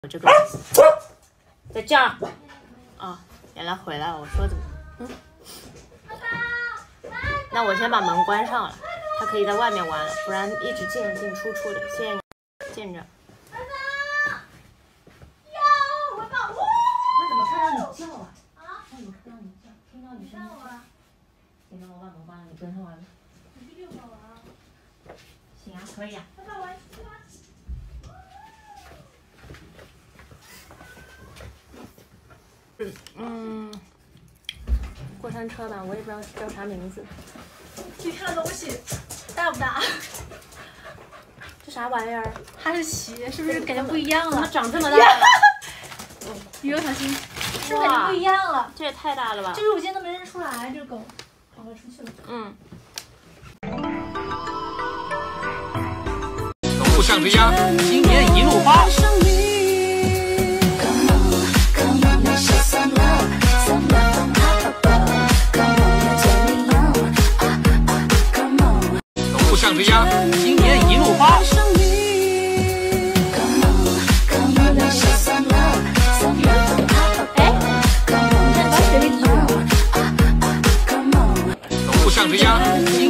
我这个在这儿啊，原来回来了。我说怎么？那我先把门关上了，他可以在外面玩了，不然一直进进出出的。谢谢你，见着。 我保护。 他怎么看到你叫啊？他怎么看到你叫？听到你声音。行，那我把门关了，你跟他玩吧。 你去遛狗啊？ 行啊，可以啊。 爸爸玩去吧。 过山车吧，我也不知道叫啥名字。 你看东西大不大？ 这啥玩意儿？ 它是鞋，是不是感觉不一样了？ 怎么长这么大了？ 雨儿小心，是不是感觉不一样了？ 这也太大了吧！ 就是我今天都没认出来，这个狗跑了出去了。 路上之鸭，新年一路发。路上之鸭，新年一路发。路上之鸭。